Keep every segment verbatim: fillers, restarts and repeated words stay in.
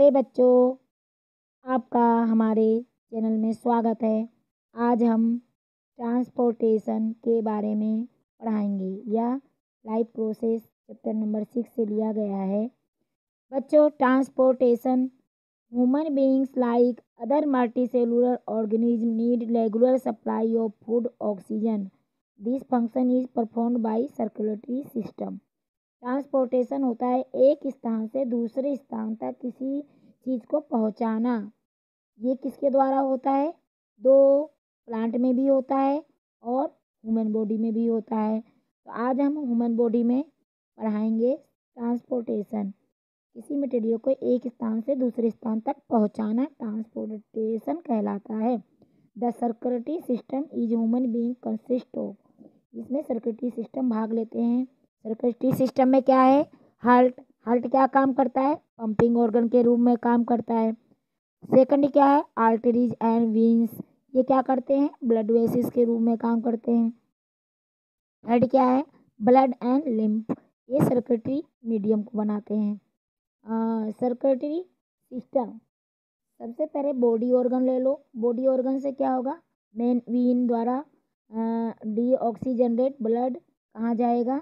प्यारे बच्चों, आपका हमारे चैनल में स्वागत है। आज हम ट्रांसपोर्टेशन के बारे में पढ़ाएंगे। यह life process chapter number six से लिया गया है। बच्चों, transportation human beings like other multicellular organism need regular supply of food oxygen. This function is performed by circulatory system. Transportation होता है एक स्थान से दूसरे स्थान तक किसी चीज़ को पहुंचाना। ये किसके द्वारा होता है? दो प्लांट में भी होता है और ह्यूमन बॉडी में भी होता है। तो आज हम ह्यूमन बॉडी में पढ़ाएंगे ट्रांसपोर्टेशन। किसी मटेरियल को एक स्थान से दूसरे स्थान तक पहुंचाना ट्रांसपोर्टेशन कहलाता है। The circulatory system is human being consist of. इसमें सर्कुलेटरी सिस्टम भाग लेते हैं। सर्कुलेटरी सिस्टम में क्या है? हार्ट। हार्ट क्या काम करता है? पंपिंग ऑर्गन के रूप में काम करता है। सेकंड क्या है? Arteries and veins. ये क्या करते हैं? ब्लड वेसल्स के रूप में काम करते हैं। थर्ड क्या है? Blood and lymph. ये सर्कुलेटरी मीडियम को बनाते हैं। सर्कुलेटरी सिस्टम, सबसे पहले बॉडी ऑर्गन ले लो। बॉडी ऑर्गन से क्या होगा? मेन वेन द्वारा डीऑक्सीजनेटेड ब्लड कहाँ जाएगा?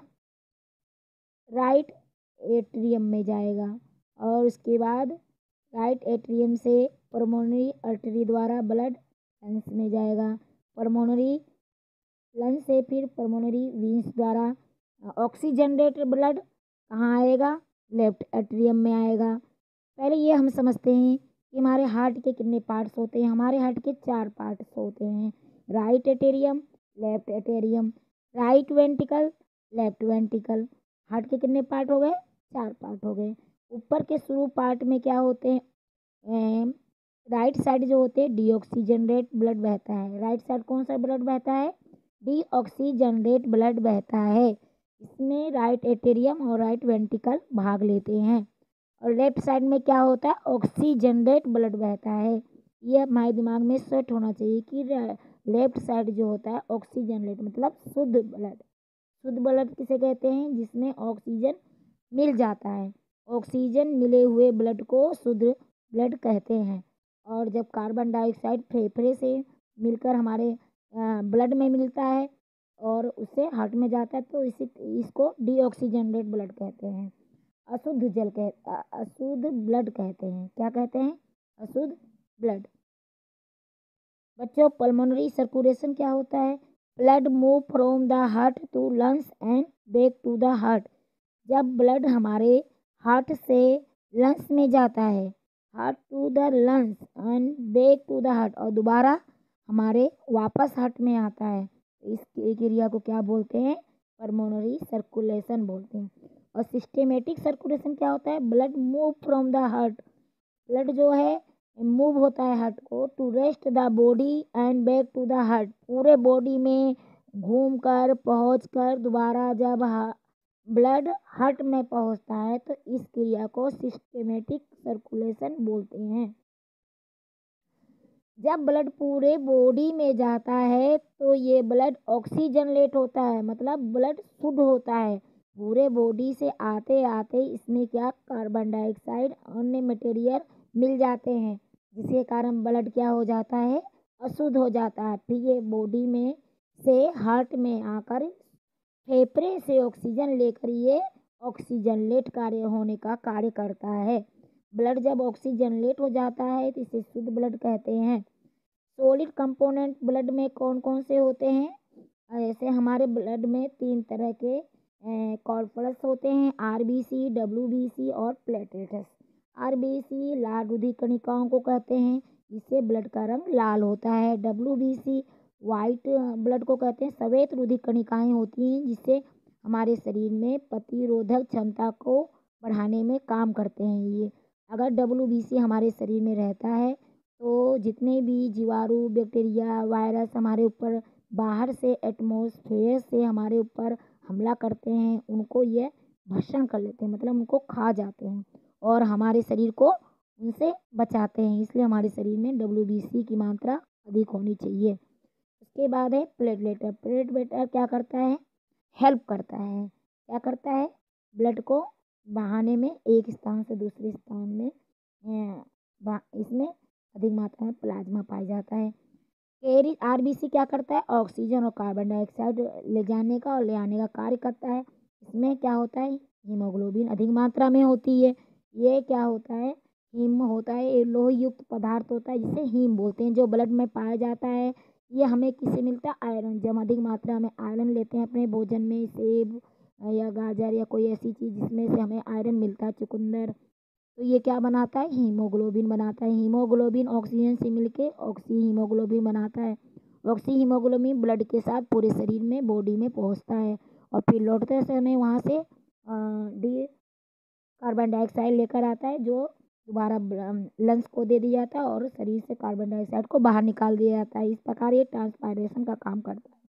राइट एट्रियम में जाएगा। और उसके बाद राइट एट्रियम से पल्मोनरी आर्टरी द्वारा ब्लड लंग्स में जाएगा। पल्मोनरी लंग्स से फिर पल्मोनरी वेन्स द्वारा ऑक्सीजनेटेड ब्लड कहाँ आएगा? लेफ्ट एट्रियम में आएगा। पहले ये हम समझते हैं कि हमारे हार्ट के कितने पार्ट्स होते हैं। हमारे हार्ट के चार पार्ट्स होते हैं। Right atrium, left atrium, right ventricle, left ventricle. Heart के कितने पार्ट हो गए? चार पार्ट हो गए। ऊपर के शुरू पार्ट में क्या होते हैं? राइट साइड जो होते हैं डीऑक्सीजनेटेड ब्लड बहता है। राइट साइड कौन सा ब्लड बहता है? डीऑक्सीजनेटेड ब्लड बहता है। इसमें राइट एटेरियम और राइट वेंट्रिकल भाग लेते हैं। और लेफ्ट साइड में क्या होता है? ऑक्सीजनेटेड ब्लड बहता है। ये हमारे दिमाग में सेट होना चाहिए कि लेफ्ट साइड जो होता है ऑक्सीजनेटेड मतलब शुद्ध ब्लड। शुद्ध ब्लड किसे कहते हैं? जिसमें ऑक्सीजन मिल जाता है। ऑक्सीजन मिले हुए ब्लड को शुद्ध ब्लड कहते हैं। और जब कार्बन डाइऑक्साइड फेफड़े से मिलकर हमारे ब्लड में मिलता है और उससे हार्ट में जाता है तो इसी इसको डीऑक्सीजनेटेड ब्लड कहते हैं। अशुद्ध जल कह अशुद्ध ब्लड कहते हैं। क्या कहते हैं? अशुद्ध ब्लड। बच्चों, पल्मोनरी सर्कुलेशन क्या होता है? Blood move from the heart to lungs and back to the heart. जब ब्लड हमारे हार्ट से लंग्स में जाता है, heart to the lungs and back to the heart, और दोबारा हमारे वापस हार्ट में आता है, इस क्रिया को क्या बोलते हैं? पल्मोनरी सर्कुलेशन बोलते हैं। और सिस्टेमेटिक सर्कुलेशन क्या होता है? Blood move from the heart. Blood जो है मूव होता है हार्ट को to rest the body and back to the heart. पूरे बॉडी में घूम कर पहुँच कर दोबारा जब ब्लड हार्ट में पहुंचता है तो इस क्रिया को सिस्टेमेटिक सर्कुलेशन बोलते हैं। जब ब्लड पूरे बॉडी में जाता है तो ये ब्लड ऑक्सीजनेट होता है, मतलब ब्लड शुद्ध होता है। पूरे बॉडी से आते आते इसमें क्या? कार्बन डाइऑक्साइड अन्य मटेरियल मिल जाते हैं, जिसके कारण ब्लड क्या हो जाता है? अशुद्ध हो जाता है। फिर ये बॉडी में से हार्ट में आकर फेफड़े से ऑक्सीजन लेकर ये ऑक्सीजनेट कार्य होने का कार्य करता है। ब्लड जब ऑक्सीजनेट हो जाता है तो इसे शुद्ध ब्लड कहते हैं। सॉलिड कंपोनेंट ब्लड में कौन कौन से होते हैं? ऐसे हमारे ब्लड में तीन तरह के कॉर्पस होते हैं, आरबीसी, डब्ल्यूबीसी और प्लेटलेट्स। आरबीसी लाल रुधिर कणिकाओं को कहते हैं, इससे ब्लड का रंग लाल होता है। डब्ल्यूबीसी वाइट ब्लड को कहते हैं। श्वेत रुधिर कणिकाएं होती हैं जिससे हमारे शरीर में प्रतिरोधक क्षमता को बढ़ाने में काम करते हैं। ये अगर डब्ल्यूबीसी हमारे शरीर में रहता है तो जितने भी जीवाणु, बैक्टीरिया, वायरस हमारे ऊपर बाहर से एटमॉस्फेयर से हमारे ऊपर हमला करते हैं, उनको ये भक्षण कर लेते हैं, मतलब उनको खा जाते हैं और हमारे शरीर को उनसे बचाते हैं। इसलिए हमारे शरीर में डब्ल्यूबीसी की मात्रा अधिक होनी चाहिए। उसके बाद है प्लेटलेट। प्लेटलेट क्या करता है? हेल्प करता है। क्या करता है? ब्लड को बहाने में एक स्थान से दूसरे स्थान में इसमें अधिक मात्रा में प्लाज्मा पाया जाता है। कैरी आरबीसी क्या करता है, ऑक्सीजन और कार्बन डाइऑक्साइड ले जाने का और ले आने का कार्य करता है। इसमें क्या होता है, हीमोग्लोबिन अधिक मात्रा में होती है। ये क्या होता है, हीम होता है, ये लोह युक्त पदार्थ होता है जिसे हीम बोलते हैं, जो ब्लड में पाया जाता है। ये हमें किससे मिलता है, आयरन। जब अधिक मात्रा में आयरन लेते हैं अपने भोजन में, सेब या गाजर या कोई ऐसी चीज़ जिसमें से हमें आयरन मिलता है, चुकंदर, तो ये क्या बनाता है, हीमोग्लोबिन बनाता है। हीमोग्लोबिन ऑक्सीजन से मिलके ऑक्सी हीमोग्लोबिन बनाता है। ऑक्सी हीमोग्लोबिन ब्लड के साथ पूरे शरीर में, बॉडी में पहुंचता है और फिर लौटते समय वहाँ से डी कार्बन डाइऑक्साइड लेकर आता है, जो दोबारा लंग्स को दे दिया जाता है और शरीर से कार्बन डाइऑक्साइड को बाहर निकाल दिया जाता है। इस प्रकार ये ट्रांसपायरेशन का काम करता है।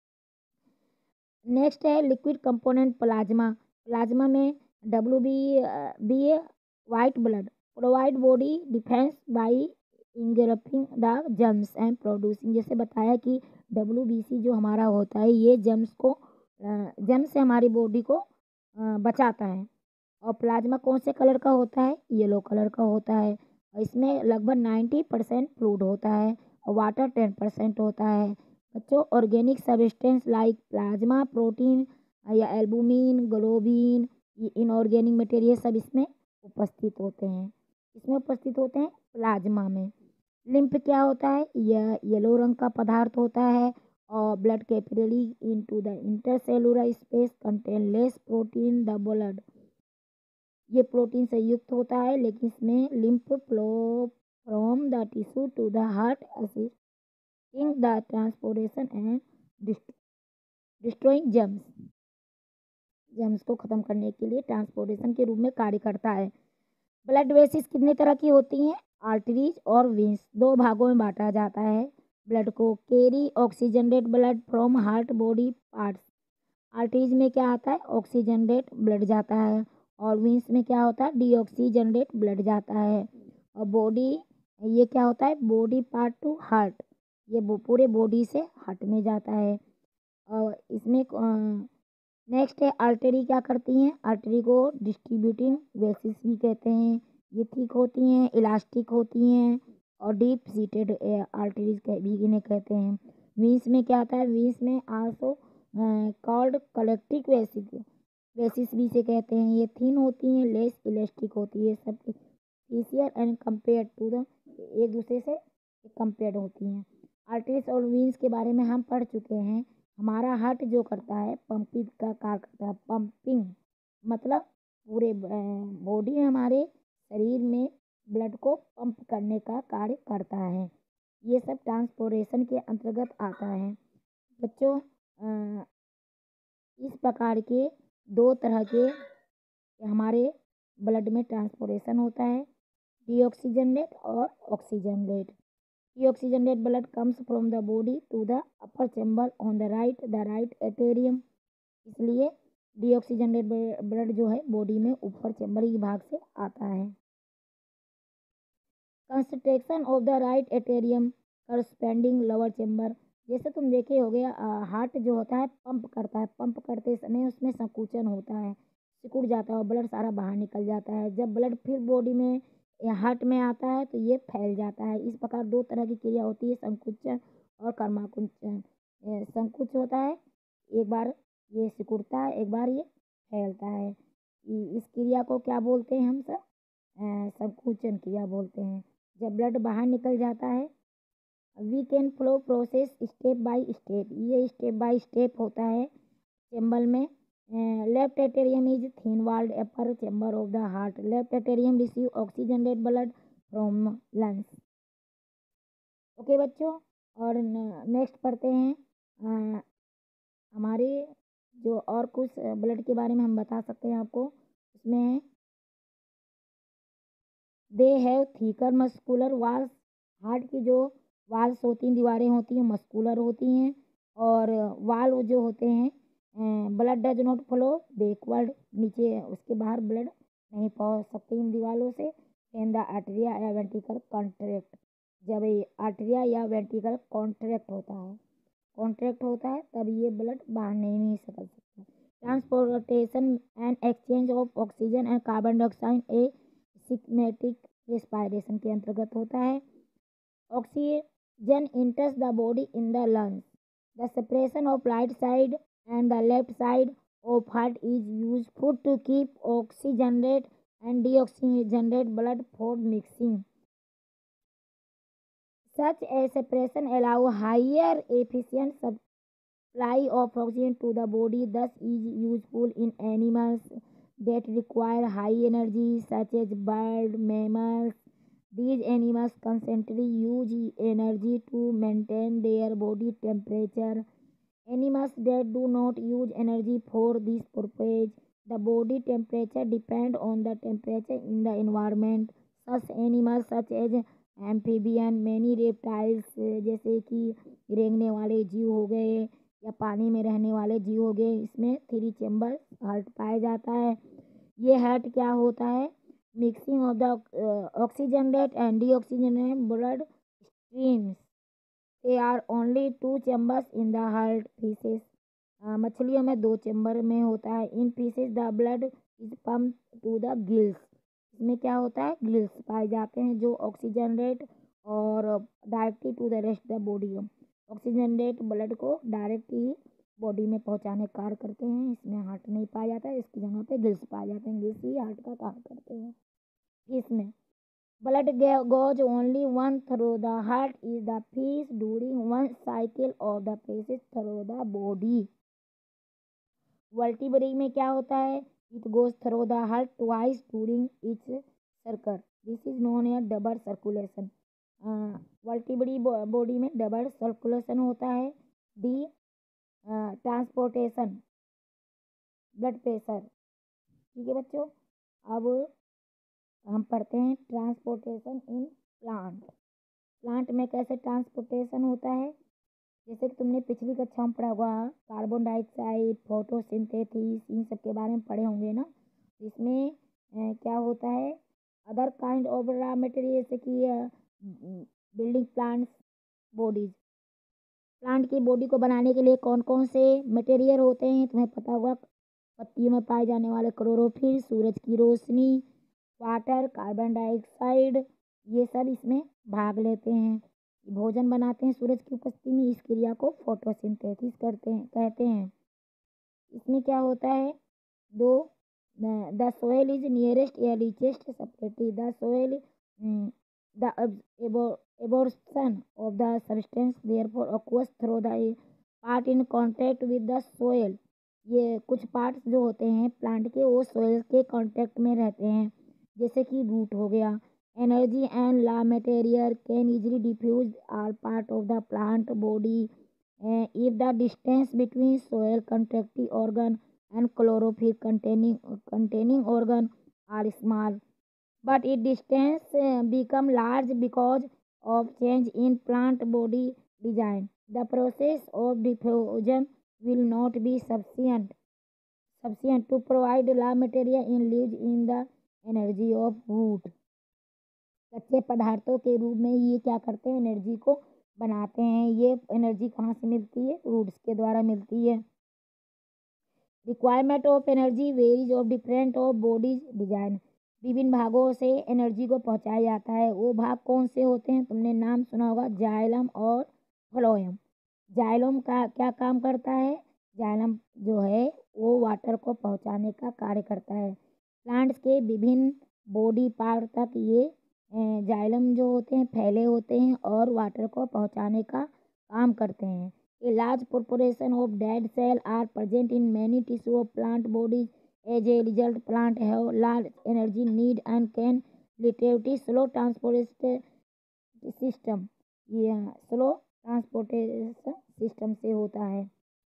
नेक्स्ट है लिक्विड कंपोनेंट प्लाज्मा। प्लाज्मा में W B B A white blood provide body defence by engulfing the germs and producing. जैसे बताया कि डब्ल्यू बी सी जो हमारा होता है, ये जर्म्स को जर्म से हमारी बॉडी को अ, बचाता है। और प्लाज्मा कौन से कलर का होता है, येलो कलर का होता है। और इसमें लगभग नाइन्टी परसेंट फ्लूइड होता है और वाटर टेन परसेंट होता है। बच्चों, organic substance like plasma protein या एल्बुमिन, ग्लोबिन, इनऑर्गेनिक मटेरियल सब इसमें उपस्थित होते हैं। इसमें उपस्थित होते हैं प्लाज्मा में। लिम्फ क्या होता है, यह येलो रंग का पदार्थ होता है और blood capillary into the intercellular space contain less protein the blood. ये प्रोटीन से युक्त होता है, लेकिन इसमें lymph flow from the tissue to the heart assisting the transportation and destroying germs. Germs को खत्म करने के लिए ट्रांसपोर्टेशन के रूप में कार्य करता है। ब्लड वेसिस कितने तरह की होती हैं, आर्टरीज और वेंस। दो भागों में बांटा जाता है ब्लड को। Carry oxygenated blood from heart body parts. Arteries में क्या आता है, ऑक्सीजनेटेड ब्लड जाता है और वेंस में क्या होता है, डीऑक्सीजनेटेड ब्लड जाता है। और बॉडी, ये क्या होता है, बॉडी पार्ट टू हार्ट, ये पूरे बॉडी से हार्ट में जाता है। और इसमें नेक्स्ट है आर्टरी क्या करती हैं, आर्टरी को डिस्ट्रीब्यूटिंग वेसिस भी कहते हैं। ये थिक होती हैं, इलास्टिक होती हैं और डीप सीटेड आर्टरीज भी इन्हें कहते हैं। वीन्स में क्या आता है, वीन्स में आल्सो कॉल्ड कलेक्टिक वेसिस वेसिस भी से कहते हैं। ये थिन होती हैं, लेस इलास्टिक होती है, सब easier and compare to the, एक दूसरे से कंपेयर होती हैं। आर्टरीज और वीन्स के बारे में हम पढ़ चुके हैं। हमारा हार्ट जो करता है पंपिंग का कार्य करता है। पंपिंग मतलब पूरे बॉडी में, हमारे शरीर में ब्लड को पंप करने का कार्य करता है। ये सब ट्रांसपोर्टेशन के अंतर्गत आता है। बच्चों, इस प्रकार के दो तरह के हमारे ब्लड में ट्रांसपोर्टेशन होता है, डीऑक्सीजनेट और oxygenate. Deoxygenated blood comes from the body to the upper chamber on the right, the right atrium। इसलिए deoxygenated blood जो है बॉडी में ऊपर चैम्बर के भाग से आता है। Construction of the right atrium corresponding lower chamber. जैसे तुम देखे हो गया, हार्ट जो होता है पंप करता है, पंप करते समय उसमें संकुचन होता है, सिकुड़ जाता है और ब्लड सारा बाहर निकल जाता है। जब ब्लड फिर बॉडी में हार्ट में आता है तो ये फैल जाता है। इस प्रकार दो तरह की क्रिया होती है, संकुचन और कर्माकुंचन। संकुच होता है, एक बार ये सिकुड़ता है, एक बार ये फैलता है। इस क्रिया को क्या बोलते हैं हम सब, संकुचन क्रिया बोलते हैं। जब ब्लड बाहर निकल जाता है, we can flow process step by step. ये स्टेप बाय स्टेप होता है चैम्बर में। Left atrium is thin walled upper chamber of the heart. Left atrium receive oxygenated blood from lungs. Okay बच्चों, और नेक्स्ट पढ़ते हैं आ, हमारे जो और कुछ ब्लड के बारे में हम बता सकते हैं आपको। इसमें they have thicker muscular walls. Heart की जो वाल्स होती हैं, दीवारें होती हैं, मस्कुलर होती हैं। और वाल्व जो होते हैं, blood does not flow backward, नीचे उसके बाहर ब्लड नहीं पहुंच सकते इन दीवारों से। And the atria or ventricle contract, जब ये आर्टेरिया या वेंट्रिकल कॉन्ट्रैक्ट होता है कॉन्ट्रैक्ट होता है तब ये ब्लड बाहर नहीं नहीं निकल सकता। Transportation and exchange of oxygen and carbon dioxide a systematic respiration के अंतर्गत होता है। Oxygen enters the body in the lungs. The separation of right side and the left side of heart is useful to keep oxygenated and deoxygenated blood for mixing. Such a separation allow higher efficient supply of oxygen to the body, thus is useful in animals that require high energy such as bird, mammals. These animals constantly use energy to maintain their body temperature. Animals that do not use energy for this purpose, the body temperature depends on the temperature in the environment. Such animals such as amphibian, many reptiles जैसे कि रेंगने वाले जीव हो गए या पानी में रहने वाले जीव हो गए, इसमें थ्री चैम्बर हार्ट पाया जाता है। ये हार्ट क्या होता है? Mixing of the oxygenated and deoxygenated blood streams. There are only two chambers in the heart pieces. uh, मछलियों में दो चैम्बर में होता है। In fishes the blood is pump to the gills. इसमें क्या होता है? गिल्स पाए जाते हैं जो ऑक्सीजनेट और directly to the rest the body. Oxygenate blood को डायरेक्ट ही बॉडी में पहुंचाने का कार्य करते हैं। इसमें हार्ट नहीं पाया जाता है, इसकी जगह पे गिल्स पाए जाते हैं। गिल्स ही हार्ट का कार्य करते हैं। इसमें blood goes only one through the heart is the piece during one cycle of the passes through the body. Vertebrae में क्या होता है? It goes through the heart twice during each circle. This is known as double circulation. Vertebrate body में double circulation होता है। The transportation blood pressure. ठीक है बच्चों, अब हम पढ़ते हैं ट्रांसपोर्टेशन इन प्लांट। प्लांट में कैसे ट्रांसपोर्टेशन होता है? जैसे कि तुमने पिछली कक्षा में पढ़ा होगा, कार्बन डाइऑक्साइड, फोटोसिंथेसिस, इन सब के बारे में पढ़े होंगे ना। इसमें ए, क्या होता है? Other kind of raw material, जैसे कि बिल्डिंग प्लांट्स बॉडीज। प्लांट की बॉडी को बनाने के लिए कौन कौन से मटेरियल होते हैं तुम्हें पता होगा। पत्तियों में पाए जाने वाले क्लोरोफिल, सूरज की रोशनी, वाटर, कार्बन डाइऑक्साइड, ये सब इसमें भाग लेते हैं। भोजन बनाते हैं सूरज की उपस्थिति में। इस क्रिया को फोटोसिंथेसिस करते हैं कहते हैं। इसमें क्या होता है? Though the soil is nearest or richest separately the soil the absorption of the substance therefore occurs through the part in contact with the soil. ये कुछ पार्ट्स जो होते हैं प्लांट के, वो सोयल के कांटेक्ट में रहते हैं, जैसे कि रूट हो गया। Energy and raw material can easily diffuse are part of the plant body if the distance between soil contractive organ and chlorophyll containing containing organ are small, but it distance become large because of change in plant body design. The process of diffusion will not be sufficient sufficient to provide raw material in leaves in the energy of root. कच्चे पदार्थों के रूप में ये क्या करते हैं? Energy को बनाते हैं। ये एनर्जी कहाँ से मिलती है? रूट्स के द्वारा मिलती है। Requirement of energy varies of different of bodies design. विभिन्न भागों से एनर्जी को पहुंचाया जाता है। वो भाग कौन से होते हैं? तुमने नाम सुना होगा, जाइलम और फ्लोएम। जाइलम का क्या काम करता है? जाइलम जो है वो वाटर को पहुंचाने का कार्य करता है। प्लांट्स के विभिन्न बॉडी पार्ट तक ये जाइलम जो होते हैं फैले होते हैं और वाटर को पहुंचाने का काम करते हैं। A large proportion of dead cell are present in many tissue of plant bodies. As a result plant have large energy need and can relatively slow transportation system. ये स्लो ट्रांसपोर्टेशन सिस्टम से होता है।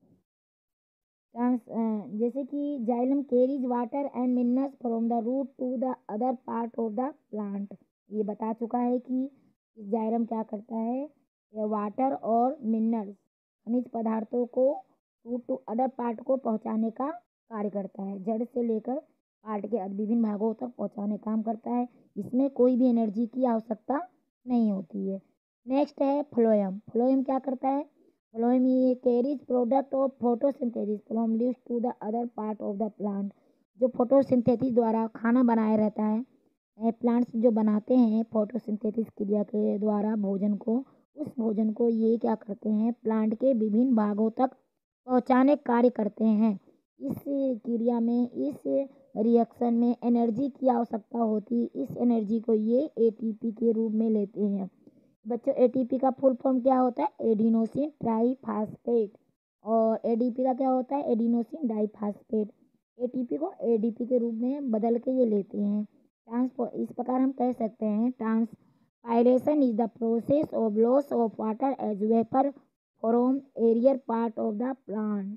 Trans जैसे कि xylem carries water and minerals from the root to the other part of the plant. ये बता चुका है कि जाइलम क्या करता है? वाटर और मिनरल्स खनिज पदार्थों को रूट टू अदर पार्ट को पहुंचाने का कार्य करता है। जड़ से लेकर पार्ट के विभिन्न भागों तक पहुंचाने का काम करता है। इसमें कोई भी एनर्जी की आवश्यकता नहीं होती है। नेक्स्ट है फ्लोएम। फ्लोएम क्या करता है? फ्लोएम ये carries product of photosynthesis from leaves to the other part of the plant. जो फोटोसिंथेसिस द्वारा खाना बनाया रहता है प्लांट्स जो बनाते हैं फोटोसिंथेसिस क्रिया के द्वारा भोजन को, उस भोजन को ये क्या करते हैं, प्लांट के विभिन्न भागों तक पहुंचाने का कार्य करते हैं। इस क्रिया में, इस रिएक्शन में एनर्जी की आवश्यकता होती है। इस एनर्जी को ये एटीपी के रूप में लेते हैं। बच्चों, एटीपी का फुल फॉर्म क्या होता है? Adenosine triphosphate. और एडीपी का क्या होता है? Adenosine diphosphate. एटीपी को एडीपी के रूप में बदल के ये लेते हैं। ट्रांसपो इस प्रकार हम कह सकते हैं, transpiration is the process of loss of water as vapour from aerial part of the plant.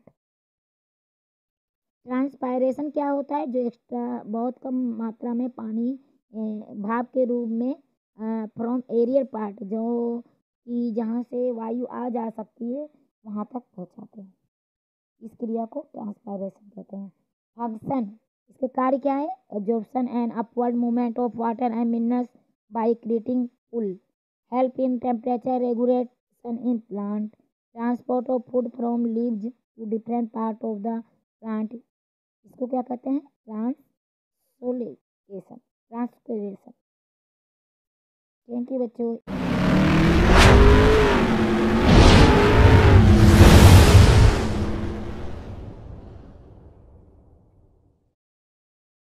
Transpiration क्या होता है? जो एक्स्ट्रा बहुत कम मात्रा में पानी भाप के रूप में फ्रॉम एरियर पार्ट, जो कि जहाँ से वायु आ जा सकती है वहाँ तक पहुँचाते हैं। इस क्रिया को ट्रांसपायरेशन कहते हैं। फंक्शन, इसके कार्य क्या है? Absorption and upward movement of water and minerals by creating pull, help in temperature regulation in plant, transport of food from leaves to different part of the plant. इसको क्या कहते हैं? Transportation, transportation. थैंक यू बच्चों।